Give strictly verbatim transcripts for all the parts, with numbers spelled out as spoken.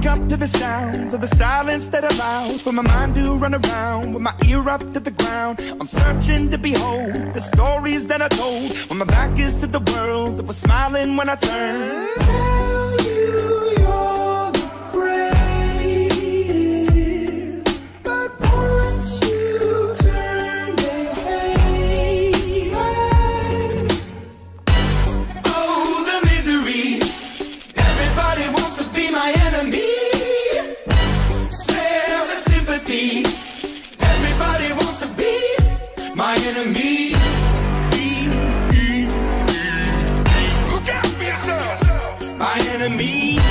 up to the sounds of the silence that allows for my mind to run around with my ear up to the ground. I'm searching to behold the stories that I told when my back is to the world that was smiling when I turned. Tell you you're the greatest, but once you turn, they hate us. Oh, the misery. Everybody wants to be my enemy. Smell the sympathy. Everybody wants to be my enemy. Look out for yourself. My enemy.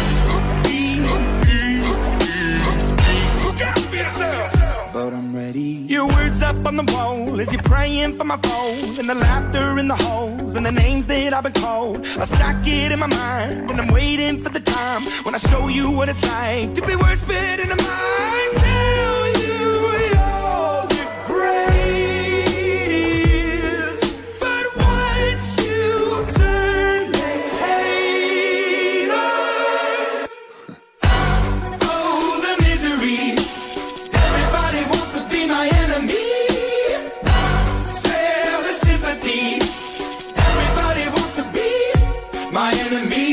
Look out for yourself. But I'm ready. Your words up on the wall as you're praying for my phone, and the laughter in the halls and the names that I've been called. I stack it in my mind and I'm waiting for the time when I show you what it's like to be worse fit in a mind. Tell you you're the greatest, but once you turn, they hate us. Oh, the misery. Everybody wants to be my enemy. Spare the sympathy. Everybody wants to be my enemy.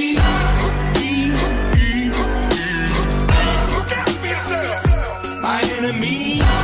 Look out for yourself. My enemy.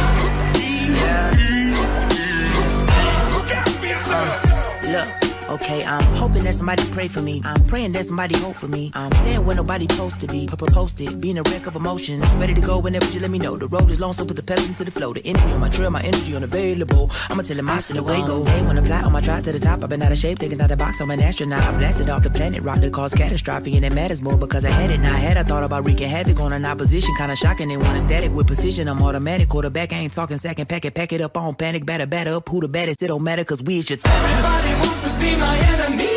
Look out for yourself. Look, okay, I'm hoping that somebody pray for me. I'm praying that somebody hope for me. I'm staying where nobody supposed to be. Posted, being a wreck of emotions. Ready to go whenever you let me know. The road is long, so put the pedal into the flow. The energy on my trail, my energy unavailable. I'ma tell him I see the way go. Hey, when I fly on my drive to the top, I've been out of shape, thinking out the box. I'm an astronaut. I blasted off the planet, rock that caused catastrophe, and it matters more because I had it. Now I had I thought about wreaking havoc on an opposition, kinda shocking. They want a static with precision. I'm automatic, quarterback. I ain't talking second pack it, pack it up on panic, batter, batter up. Who the baddest? It don't matter, cause we is your. Everybody wants to be my enemy.